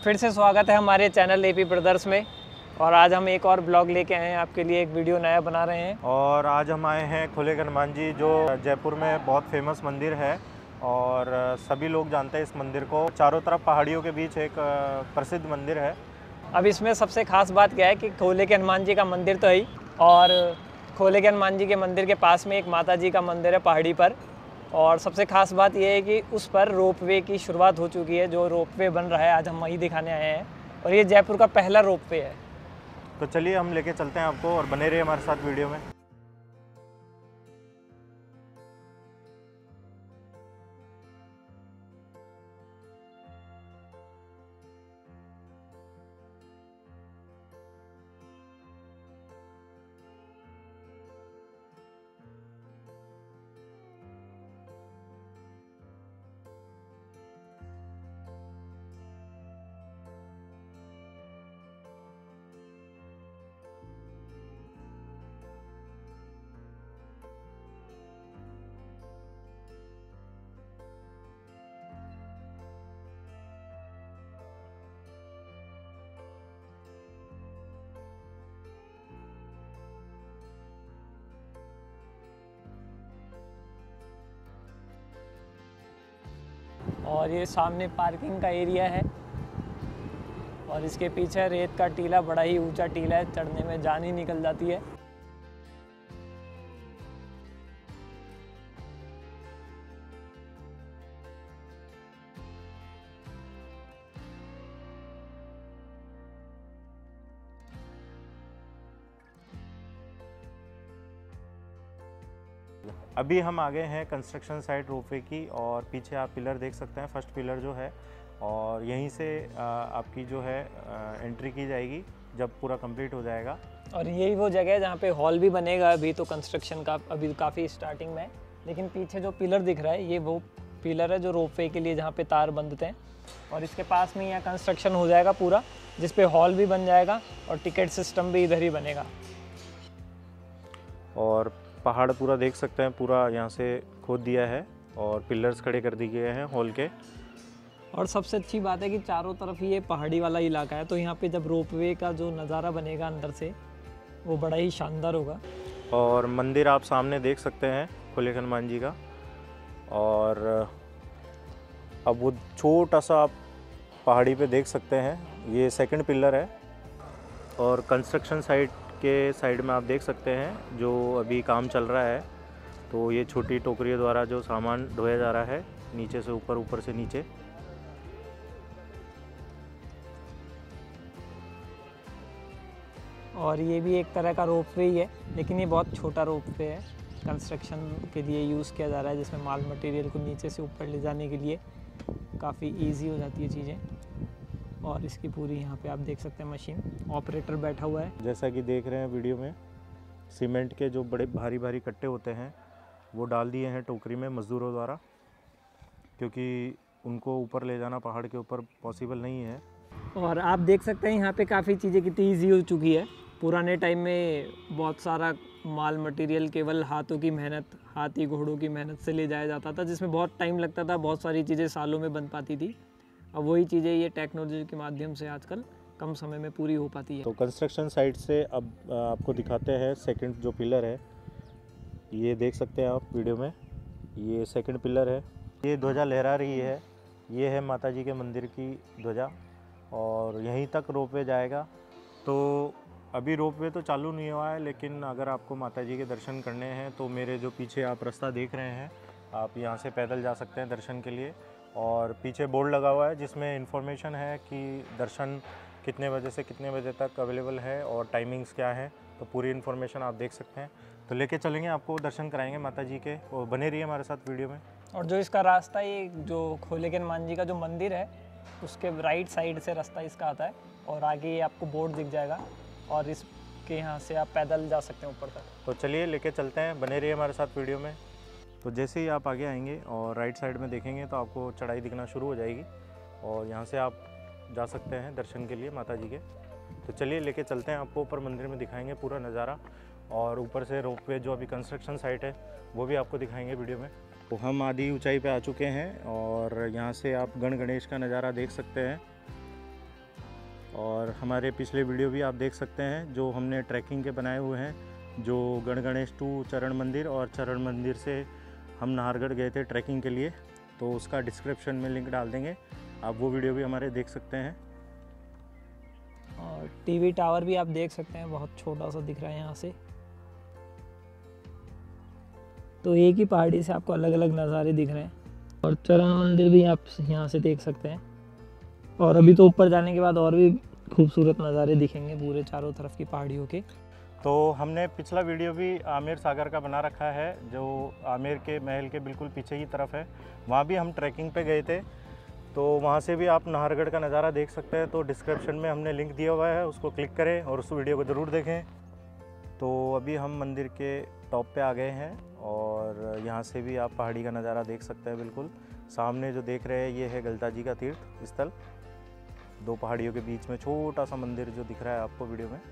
फिर से स्वागत है हमारे चैनल एपी ब्रदर्स में। और आज हम एक और ब्लॉग लेके आए हैं, आपके लिए एक वीडियो नया बना रहे हैं। और आज हम आए हैं खोले के हनुमान जी, जो जयपुर में बहुत फेमस मंदिर है और सभी लोग जानते हैं इस मंदिर को। चारों तरफ पहाड़ियों के बीच एक प्रसिद्ध मंदिर है। अब इसमें सबसे खास बात क्या है कि खोले के हनुमान जी का मंदिर तो है ही, और खोले के हनुमान जी के मंदिर के पास में एक माता जी का मंदिर है पहाड़ी पर। और सबसे खास बात यह है कि उस पर रोपवे की शुरुआत हो चुकी है। जो रोपवे बन रहा है आज हम वही दिखाने आए हैं, और ये जयपुर का पहला रोपवे है। तो चलिए हम लेके चलते हैं आपको, और बने रहिए हमारे साथ वीडियो में। और ये सामने पार्किंग का एरिया है, और इसके पीछे रेत का टीला, बड़ा ही ऊंचा टीला है, चढ़ने में जान ही निकल जाती है। अभी हम आ गए हैं कंस्ट्रक्शन साइट रोपवे की, और पीछे आप पिलर देख सकते हैं, फर्स्ट पिलर जो है, और यहीं से आपकी जो है एंट्री की जाएगी जब पूरा कंप्लीट हो जाएगा। और यही वो जगह है जहाँ पे हॉल भी बनेगा। अभी तो कंस्ट्रक्शन का अभी काफ़ी स्टार्टिंग में है, लेकिन पीछे जो पिलर दिख रहा है ये वो पिलर है जो रोपवे के लिए जहाँ पे तार बंधते हैं। और इसके पास में यहाँ कंस्ट्रक्शन हो जाएगा पूरा, जिस पे हॉल भी बन जाएगा और टिकट सिस्टम भी इधर ही बनेगा। और पहाड़ पूरा देख सकते हैं, पूरा यहाँ से खोद दिया है और पिलर्स खड़े कर दिए गए हैं हॉल के। और सबसे अच्छी बात है कि चारों तरफ ये पहाड़ी वाला इलाका है, तो यहाँ पे जब रोपवे का जो नज़ारा बनेगा अंदर से, वो बड़ा ही शानदार होगा। और मंदिर आप सामने देख सकते हैं खोले के हनुमान जी का। और अब वो छोटा सा आप पहाड़ी पे देख सकते हैं, ये सेकंड पिलर है। और कंस्ट्रक्शन साइट के साइड में आप देख सकते हैं जो अभी काम चल रहा है, तो ये छोटी टोकरियों द्वारा जो सामान ढोया जा रहा है, नीचे से ऊपर, ऊपर से नीचे। और ये भी एक तरह का रोपवे ही है, लेकिन ये बहुत छोटा रोपवे है, कंस्ट्रक्शन के लिए यूज़ किया जा रहा है, जिसमें माल मटेरियल को नीचे से ऊपर ले जाने के लिए काफ़ी इजी हो जाती है चीज़ें। और इसकी पूरी यहाँ पे आप देख सकते हैं मशीन, ऑपरेटर बैठा हुआ है। जैसा कि देख रहे हैं वीडियो में, सीमेंट के जो बड़े भारी भारी कट्टे होते हैं वो डाल दिए हैं टोकरी में मज़दूरों द्वारा, क्योंकि उनको ऊपर ले जाना पहाड़ के ऊपर पॉसिबल नहीं है। और आप देख सकते हैं यहाँ पे काफ़ी चीज़ें कितनी ईजी हो चुकी है। पुराने टाइम में बहुत सारा माल मटेरियल केवल हाथों की मेहनत, हाथी घोड़ों की मेहनत से ले जाया जाता था, जिसमें बहुत टाइम लगता था, बहुत सारी चीज़ें सालों में बन पाती थी। अब वही चीज़ें ये टेक्नोलॉजी के माध्यम से आजकल कम समय में पूरी हो पाती है। तो कंस्ट्रक्शन साइट से अब आपको दिखाते हैं सेकंड जो पिलर है, ये देख सकते हैं आप वीडियो में, ये सेकंड पिलर है। ये ध्वजा लहरा रही है, ये है माता जी के मंदिर की ध्वजा, और यहीं तक रोपवे जाएगा। तो अभी रोपवे तो चालू नहीं हुआ है, लेकिन अगर आपको माता जी के दर्शन करने हैं तो मेरे जो पीछे आप रास्ता देख रहे हैं, आप यहाँ से पैदल जा सकते हैं दर्शन के लिए। और पीछे बोर्ड लगा हुआ है जिसमें इन्फॉर्मेशन है कि दर्शन कितने बजे से कितने बजे तक अवेलेबल है और टाइमिंग्स क्या है, तो पूरी इन्फॉर्मेशन आप देख सकते हैं। तो लेके चलेंगे, आपको दर्शन कराएंगे माता जी के, और बने रहिए हमारे साथ वीडियो में। और जो इसका रास्ता, ये जो खोले के हनुमान जी का जो मंदिर है, उसके राइट साइड से रास्ता इसका आता है, और आगे ये आपको बोर्ड दिख जाएगा, और इसके यहाँ से आप पैदल जा सकते हैं ऊपर तक। तो चलिए लेके चलते हैं, बने रहिए हमारे साथ वीडियो में। तो जैसे ही आप आगे आएंगे और राइट साइड में देखेंगे तो आपको चढ़ाई दिखना शुरू हो जाएगी, और यहाँ से आप जा सकते हैं दर्शन के लिए माता जी के। तो चलिए लेके चलते हैं, आपको ऊपर मंदिर में दिखाएंगे पूरा नज़ारा, और ऊपर से रोपवे जो अभी कंस्ट्रक्शन साइट है वो भी आपको दिखाएंगे वीडियो में। तो हम आधी ऊंचाई पे आ चुके हैं, और यहाँ से आप गण गणेश का नज़ारा देख सकते हैं। और हमारे पिछले वीडियो भी आप देख सकते हैं जो हमने ट्रैकिंग के बनाए हुए हैं, जो गणगणेश टू चरण मंदिर और चरण मंदिर से हम नाहरगढ़ गए थे ट्रैकिंग के लिए, तो उसका डिस्क्रिप्शन में लिंक डाल देंगे, आप वो वीडियो भी हमारे देख सकते हैं। और टीवी टावर भी आप देख सकते हैं, बहुत छोटा सा दिख रहा है यहाँ से। तो एक ही पहाड़ी से आपको अलग अलग नज़ारे दिख रहे हैं। और चरण मंदिर भी आप यहाँ से देख सकते हैं। और अभी तो ऊपर जाने के बाद और भी खूबसूरत नज़ारे दिखेंगे पूरे चारों तरफ की पहाड़ियों के। तो हमने पिछला वीडियो भी आमेर सागर का बना रखा है, जो आमेर के महल के बिल्कुल पीछे की तरफ है। वहाँ भी हम ट्रैकिंग पे गए थे, तो वहाँ से भी आप नाहरगढ़ का नज़ारा देख सकते हैं। तो डिस्क्रिप्शन में हमने लिंक दिया हुआ है, उसको क्लिक करें और उस वीडियो को ज़रूर देखें। तो अभी हम मंदिर के टॉप पे आ गए हैं और यहाँ से भी आप पहाड़ी का नज़ारा देख सकते हैं। बिल्कुल सामने जो देख रहे हैं ये है गलता जी का तीर्थ स्थल, दो पहाड़ियों के बीच में छोटा सा मंदिर जो दिख रहा है आपको वीडियो में।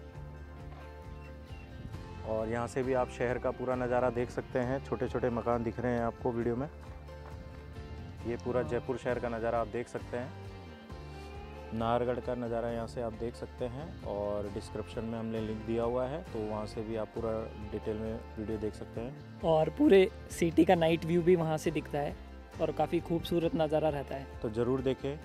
और यहाँ से भी आप शहर का पूरा नज़ारा देख सकते हैं, छोटे छोटे मकान दिख रहे हैं आपको वीडियो में। ये पूरा जयपुर शहर का नज़ारा आप देख सकते हैं, नाहरगढ़ का नज़ारा यहाँ से आप देख सकते हैं। और डिस्क्रिप्शन में हमने लिंक दिया हुआ है, तो वहाँ से भी आप पूरा डिटेल में वीडियो देख सकते हैं। और पूरे सिटी का नाइट व्यू भी वहाँ से दिखता है और काफ़ी खूबसूरत नज़ारा रहता है, तो ज़रूर देखें।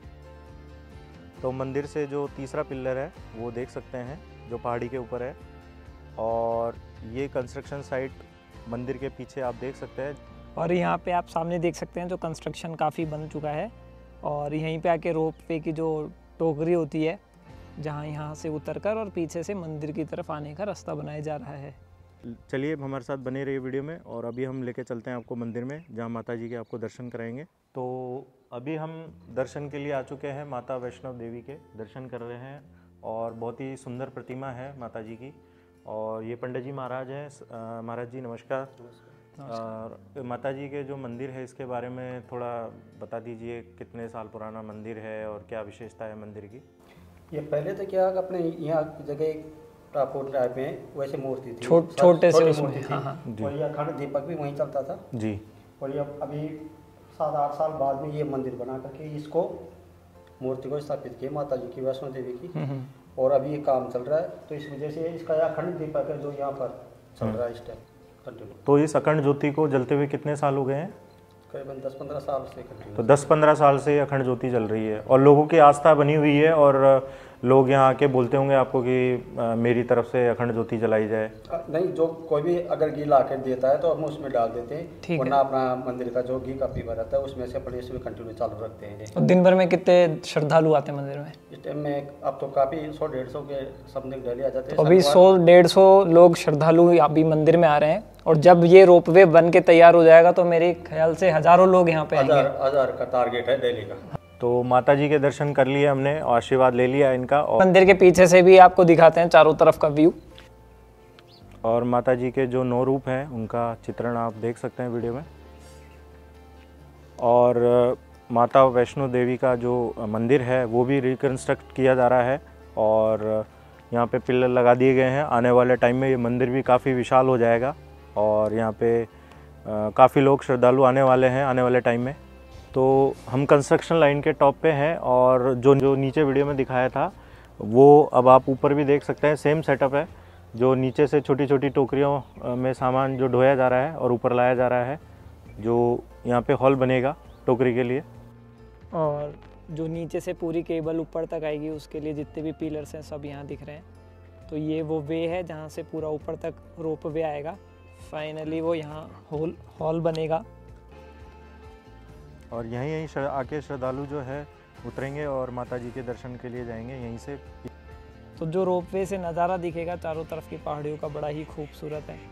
तो मंदिर से जो तीसरा पिलर है वो देख सकते हैं, जो पहाड़ी के ऊपर है। और ये कंस्ट्रक्शन साइट मंदिर के पीछे आप देख सकते हैं। और यहाँ पे आप सामने देख सकते हैं जो कंस्ट्रक्शन काफ़ी बन चुका है। और यहीं पे आके रोप वे की जो टोकरी होती है, जहाँ यहाँ से उतरकर और पीछे से मंदिर की तरफ आने का रास्ता बनाया जा रहा है। चलिए हमारे साथ बने रहिए वीडियो में, और अभी हम लेके चलते हैं आपको मंदिर में, जहाँ माता जी के आपको दर्शन कराएंगे। तो अभी हम दर्शन के लिए आ चुके हैं, माता वैष्णो देवी के दर्शन कर रहे हैं। और बहुत ही सुंदर प्रतिमा है माता जी की। और ये पंडित जी महाराज हैं। महाराज जी नमस्कार। और माता जी के जो मंदिर है इसके बारे में थोड़ा बता दीजिए, कितने साल पुराना मंदिर है और क्या विशेषता है मंदिर की? ये पहले तो क्या अपने यहाँ की जगह टापुर टाइप में वैसे मूर्ति थी, छोटे से मूर्ति थी। हाँ। और ये अखंड दीपक भी वहीं चलता था जी। और ये अभी 7-8 साल बाद में ये मंदिर बना करके इसको मूर्ति को स्थापित किया माता जी की, वैष्णो देवी की। और अभी ये काम चल रहा है, तो इस वजह से इसका अखंड दीपक है जो यहाँ पर चल रहा है इस टाइम कंटिन्यू। तो इस अखंड ज्योति को जलते हुए कितने साल हो गए हैं? करीबन 10-15 साल से कंटिन्यू। तो 10-15 साल से अखंड ज्योति जल रही है और लोगों की आस्था बनी हुई है। और लोग यहाँ आके बोलते होंगे आपको कि मेरी तरफ से अखंड ज्योति जलाई जाए। नहीं, जो कोई भी अगर घी ला कर देता है तो हम उसमें डाल देते हैं, वरना अपना मंदिर का जो घी का पीपा रहता है उसमें से अपने इसमें कंटिन्यू चालू रखते हैं। और दिन भर में कितने श्रद्धालु आते हैं मंदिर में? इस टाइम में अब तो काफ़ी 100-150 के समथिंग डेली आ जाते हैं। तो अभी 100-150 लोग श्रद्धालु अभी मंदिर में आ रहे हैं। और जब ये रोपवे बन के तैयार हो जाएगा तो मेरे ख्याल से हजारों लोग यहाँ पे आएंगे। हजार का टारगेट है डेली का। तो माता जी के दर्शन कर लिए हमने, आशीर्वाद ले लिया इनका। और मंदिर के पीछे से भी आपको दिखाते हैं चारों तरफ का व्यू। और माता जी के जो 9 रूप हैं उनका चित्रण आप देख सकते हैं वीडियो में। और माता वैष्णो देवी का जो मंदिर है वो भी रिकन्स्ट्रक्ट किया जा रहा है और यहाँ पे पिलर लगा दिए गए हैं। आने वाले टाइम में ये मंदिर भी काफ़ी विशाल हो जाएगा और यहाँ पे काफ़ी लोग श्रद्धालु आने वाले हैं आने वाले टाइम में। तो हम कंस्ट्रक्शन लाइन के टॉप पे हैं और जो नीचे वीडियो में दिखाया था वो अब आप ऊपर भी देख सकते हैं। सेम सेटअप है, जो नीचे से छोटी छोटी टोकरियों में सामान जो ढोया जा रहा है और ऊपर लाया जा रहा है, जो यहाँ पे हॉल बनेगा टोकरी के लिए। और जो नीचे से पूरी केबल ऊपर तक आएगी उसके लिए जितने भी पिलर्स हैं सब यहाँ दिख रहे हैं। तो ये वो वे है जहाँ से पूरा ऊपर तक रोप वे आएगा। फाइनली वो यहाँ हॉल बनेगा और यहीं आके श्रद्धालु जो है उतरेंगे और माता जी के दर्शन के लिए जाएंगे यहीं से। तो जो रोपवे से नज़ारा दिखेगा चारों तरफ की पहाड़ियों का बड़ा ही खूबसूरत है।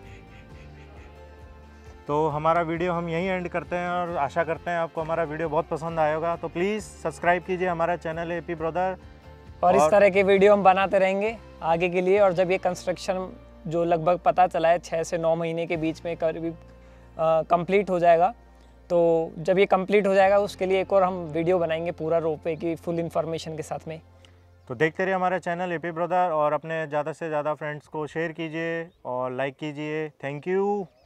तो हमारा वीडियो हम यहीं एंड करते हैं और आशा करते हैं आपको हमारा वीडियो बहुत पसंद आया होगा। तो प्लीज़ सब्सक्राइब कीजिए हमारा चैनल एपी ब्रदर, और इस तरह के वीडियो हम बनाते रहेंगे आगे के लिए। और जब ये कंस्ट्रक्शन जो लगभग पता चला है 6 से 9 महीने के बीच में करीब कंप्लीट हो जाएगा, तो जब ये कंप्लीट हो जाएगा उसके लिए एक और हम वीडियो बनाएंगे पूरा रोपवे की फुल इन्फॉर्मेशन के साथ में। तो देखते रहिए हमारा चैनल एपी ब्रदर और अपने ज़्यादा से ज़्यादा फ्रेंड्स को शेयर कीजिए और लाइक कीजिए। Thank you.